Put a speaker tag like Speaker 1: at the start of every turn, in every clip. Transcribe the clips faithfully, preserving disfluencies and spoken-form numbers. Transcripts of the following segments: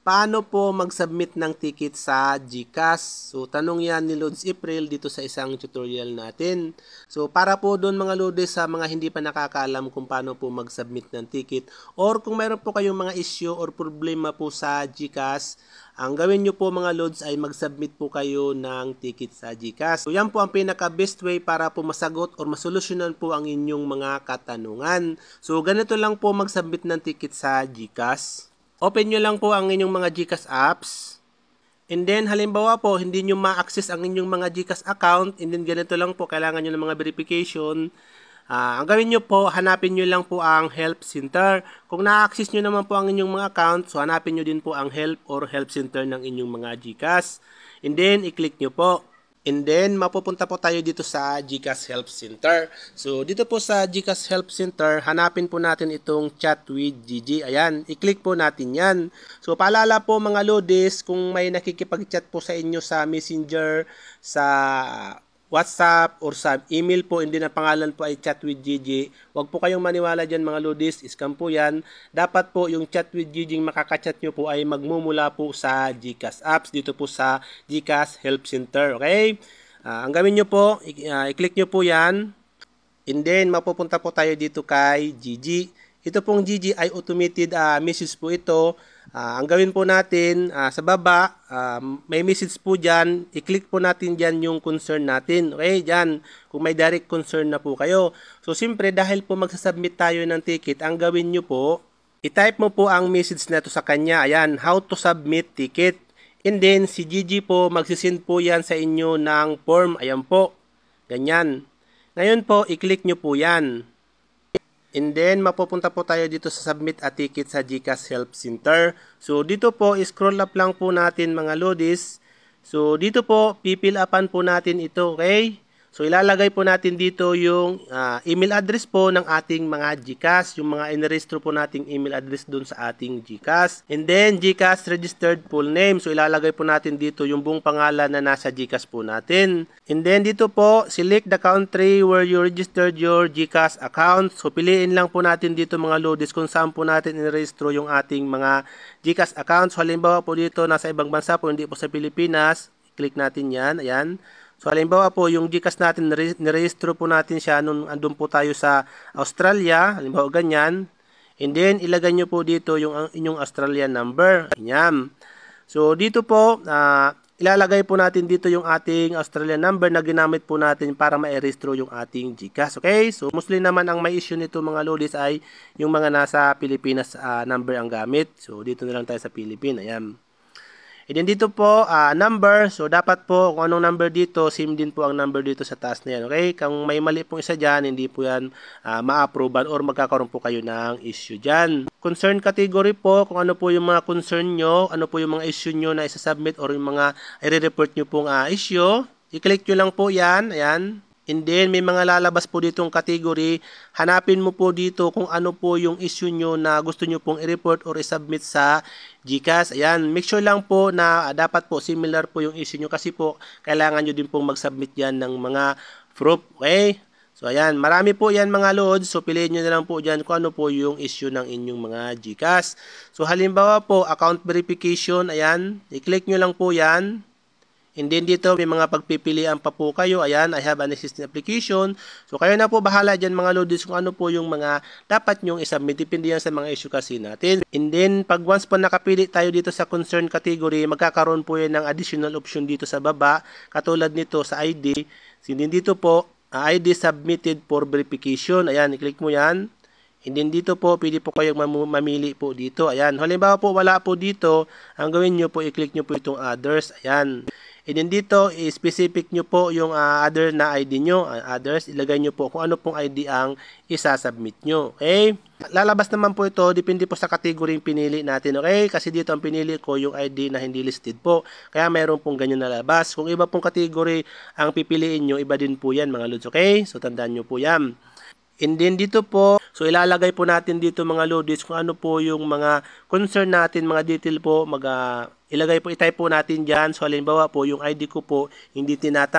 Speaker 1: Paano po mag-submit ng ticket sa GCash? So, tanong yan ni Lods April dito sa isang tutorial natin. So, para po doon mga Lodes sa mga hindi pa nakakaalam kung paano po mag-submit ng ticket or kung mayroon po kayong mga issue or problema po sa GCash, ang gawin nyo po mga Lods ay mag-submit po kayo ng ticket sa GCash. So, yan po ang pinaka-best way para po masagot or masolusyonan po ang inyong mga katanungan. So, ganito lang po mag-submit ng ticket sa GCash. Open nyo lang po ang inyong mga GCash apps. And then, halimbawa po, hindi nyo ma-access ang inyong mga GCash account. And then, ganito lang po, kailangan nyo ng mga verification. Uh, ang gawin nyo po, hanapin nyo lang po ang help center. Kung na-access nyo naman po ang inyong mga account, so hanapin nyo din po ang help or help center ng inyong mga GCash. And then, i-click nyo po. And then, mapupunta po tayo dito sa GCash Help Center. So, dito po sa GCash Help Center, hanapin po natin itong Chat with Gigi. Ayan, i-click po natin yan. So, paalala po mga Lodes, kung may nakikipag-chat po sa inyo sa Messenger, sa WhatsApp, or sa email po, hindi na pangalan po ay Chat with Gigi, huwag po kayong maniwala dyan mga Lodes, scam po yan. Dapat po yung Chat with Gigi makakachat nyo po ay magmumula po sa GCash apps, dito po sa GCash Help Center, okay? Uh, ang gawin nyo po, uh, i-click nyo po yan, and then mapupunta po tayo dito kay Gigi. Ito pong Gigi ay automated uh, message po ito. Uh, ang gawin po natin, uh, sa baba, uh, may message po dyan. I-click po natin dyan yung concern natin. Okay, dyan. Kung may direct concern na po kayo. So, siyempre, dahil po magsasubmit tayo ng ticket, ang gawin nyo po, i-type mo po ang message na to sa kanya. Ayan, how to submit ticket. And then, si Gigi po, magsisend po yan sa inyo ng form. Ayan po. Ganyan. Ngayon po, i-click nyo po yan. And then, mapupunta po tayo dito sa Submit a Ticket sa GCash Help Center. So, dito po, scroll up lang po natin mga Lodes. So, dito po, pipil upan po natin ito, okay? So, ilalagay po natin dito yung uh, email address po ng ating mga GCash, yung mga inirehistro po nating email address dun sa ating GCash. And then, GCash registered full name. So, ilalagay po natin dito yung buong pangalan na nasa GCash po natin. And then, dito po, select the country where you registered your GCash account. So, piliin lang po natin dito mga Lodes kung saan po natin inirehistro yung ating mga GCash accounts. So, halimbawa po dito, nasa ibang bansa po, hindi po sa Pilipinas. Click natin yan. Ayan. So, halimbawa po, yung GCash natin, nirehistro po natin siya nung andun po tayo sa Australia. Halimbawa, ganyan. And then, ilagay nyo po dito yung inyong Australian number. Ganyan. So, dito po, uh, ilalagay po natin dito yung ating Australian number na ginamit po natin para ma-rehistro yung ating GCash. Okay? So, mostly naman ang may issue nito mga Lodes ay yung mga nasa Pilipinas uh, number ang gamit. So, dito na lang tayo sa Philippines. Ayan. And then dito po, uh, number. So, dapat po, kung anong number dito, same din po ang number dito sa taas na yan. Okay? Kung may mali pong isa dyan, hindi po yan uh, ma-approvean or magkakaroon po kayo ng issue dyan. Concern category po, kung ano po yung mga concern nyo, ano po yung mga issue nyo na isa-submit or yung mga i-report nyo pong uh, issue. I-click nyo lang po yan. Ayan. And then, may mga lalabas po ditong category. Hanapin mo po dito kung ano po yung issue nyo na gusto nyo pong i-report or i-submit sa GCash. Ayan, make sure lang po na dapat po similar po yung issue nyo kasi po kailangan nyo din pong mag-submit yan ng mga proof. Okay? So, ayan, marami po yan mga Lods. So, piliin nyo na lang po dyan kung ano po yung issue ng inyong mga GCash. So, halimbawa po, account verification. Ayan, i-click nyo lang po yan. And then dito may mga pagpipilian pa po kayo. Ayan, I have an existing application. So kayo na po bahala dyan mga Lodes kung ano po yung mga dapat nyong isubmit. Depende yan sa mga issue kasi natin. And then pag once po nakapili tayo dito sa concern category, magkakaroon po yan ng additional option dito sa baba. Katulad nito sa I D. And then dito po, uh, I D submitted for verification. Ayan, i-click mo yan. And then dito po, pwede po kayong mamili po dito. Ayan, halimbawa po wala po dito, ang gawin nyo po, i-click nyo po itong others. Ayan. And then dito, i-specific nyo po yung uh, other na I D nyo. Uh, others, ilagay nyo po kung ano pong I D ang isasubmit nyo. Okay? Lalabas naman po ito, depende po sa category pinili natin. Okay? Kasi dito ang pinili ko yung I D na hindi listed po. Kaya mayroon pong ganyan nalabas. Kung iba pong category ang pipiliin nyo, iba din po yan mga Lods. Okay? So, tandaan nyo po yan. And then dito po, so ilalagay po natin dito mga Lodes kung ano po yung mga concern natin, mga detail po, mag, uh, ilagay po, i-type po natin dyan. So halimbawa po, yung I D ko po, hindi tinatanggap.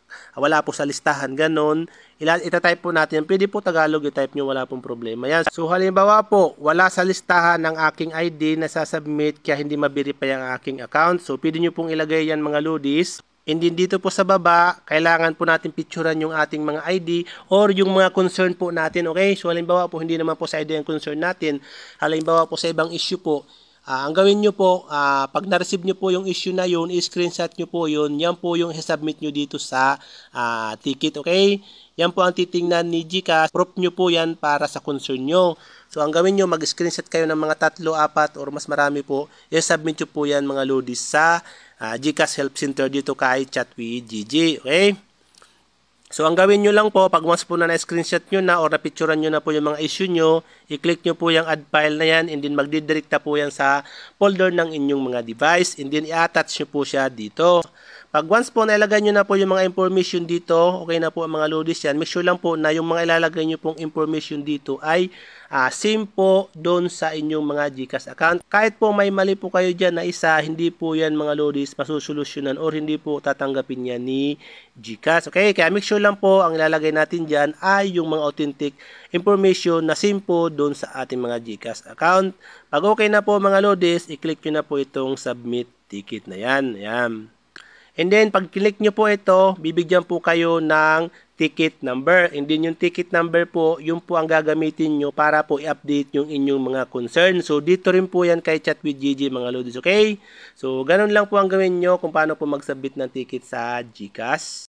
Speaker 1: wala po sa listahan, ganon. Ila, itatype po natin. Pwede po Tagalog, i-type nyo, wala pong problema. Yan. So, halimbawa po, wala sa listahan ng aking I D na sasubmit kaya hindi ma-verify ang aking account. So, pwede nyo pong ilagay yan mga lodis. And then dito po sa baba, kailangan po natin picturean yung ating mga I D or yung mga concern po natin, okay? So, halimbawa po, hindi naman po sa I D ang concern natin. Halimbawa po sa ibang issue po, uh, ang gawin nyo po, uh, pag na-receive nyo po yung issue na yun, i-screenshot nyo po yun, yan po yung i-submit nyo dito sa uh, ticket, okay? Yan po ang titingnan ni GCash. Proof nyo po yan para sa concern nyo. So, ang gawin nyo, mag-screenshot kayo ng mga tatlo, apat, or mas marami po. I-submit nyo po yan mga lodis sa Uh, GCash Help Center dito kay Chat with G G, okay? So, ang gawin nyo lang po, pag once po na na-screenshot nyo na or na-picturean nyo na po yung mga issue nyo, i-click nyo po yung add file na yan and then magdidirekta po yan sa folder ng inyong mga device and then i-attach nyo po siya dito. Pag once po nailagay nyo na po yung mga information dito, okay na po ang mga lodis yan, make sure lang po na yung mga ilalagay nyo pong information dito ay uh, same po doon sa inyong mga GCash account. Kahit po may mali po kayo dyan na isa, hindi po yan mga lodis masusolusyonan or hindi po tatanggapin yan ni GCash. Okay, kaya make sure lang po ang ilalagay natin dyan ay yung mga authentic information na same po doon sa ating mga GCash account. Pag okay na po mga lodis, i-click nyo na po itong submit ticket na yan. Ayan. And then, pag click nyo po ito, bibigyan po kayo ng ticket number. And then, yung ticket number po, yun po ang gagamitin nyo para po i-update yung inyong mga concern. So, dito rin po yan kay Chat with G G mga lodis, okay? So, ganun lang po ang gawin nyo kung paano po mag-submit ng ticket sa GCash.